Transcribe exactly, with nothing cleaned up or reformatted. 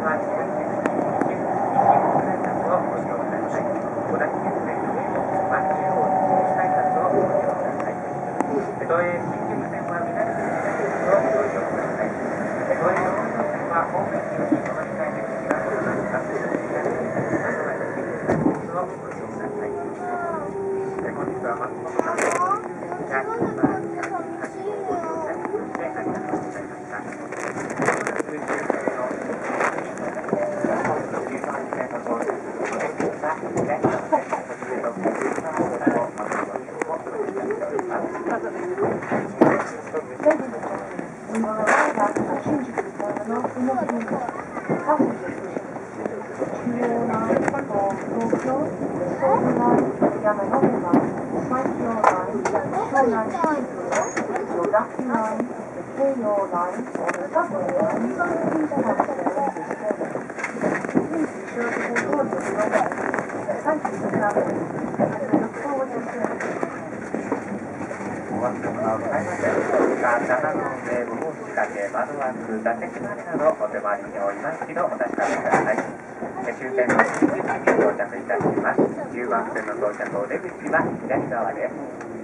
窓枠、座席までなどお手回りにおります一度お確かめください。終点の新宿に到着いたします。じゅうばん線の到着お出口は左側です。